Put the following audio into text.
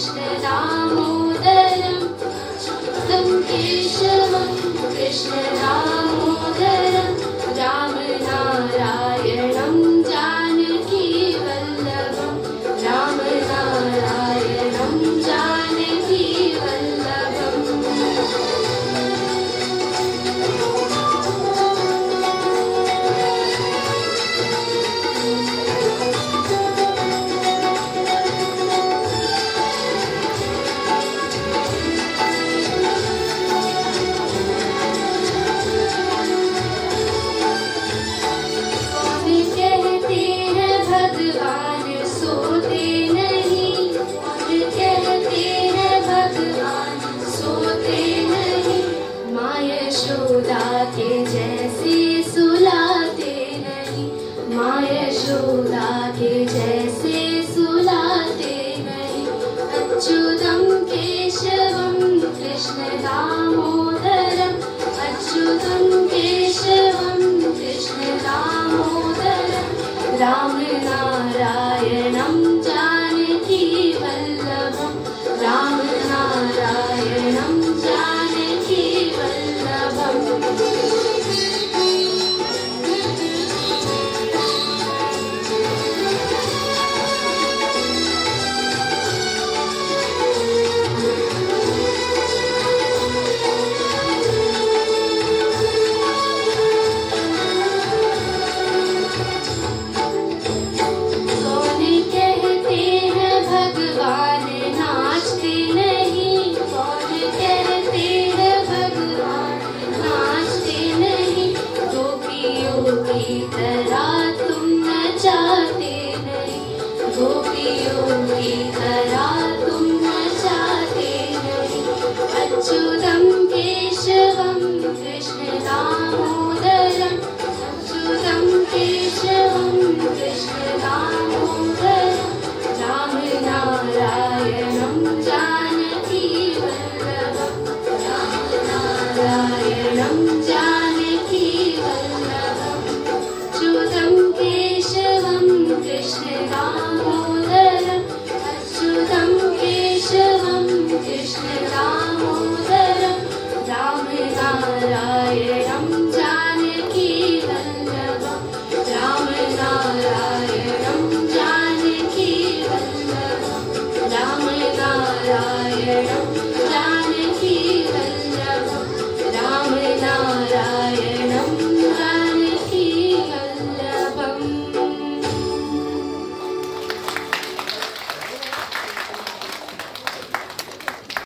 कृष्ण दामोदरम् अच्युतं केशवं कृष्ण दामोदरम् राम नारायणं जानकी वल्लभम् राम नारायणं जानकी वल्लभम्। के जैसे सुलाते नहीं माँ यशोदा के जैसे सुलाते नहीं। अच्युतं केशवं कृष्ण दामोदरम् अच्युतं केशवं कृष्ण दामोदरम् राम नारायणं जानकी वल्लभम् राम नारायणं जानकी वल्लभम्। की तरह तुम नचाते नहीं गोपियों की तरह तुम नचाते नहीं। अच्युतं केशवं कृष्ण दामोदरम् अच्युतं केशवं कृष्ण दामोदरम् राम नारायणं जानकी वल्लभम् राम नारायणं जानकी वल्लभम्। अच्युतं केशवं कृष्ण दामोदरम् अच्युतं केशवं कृष्ण दामोदरम् राम नारायणं जानकी वल्लभम् राम नारायणं जानकी वल्लभम् राम नारायणं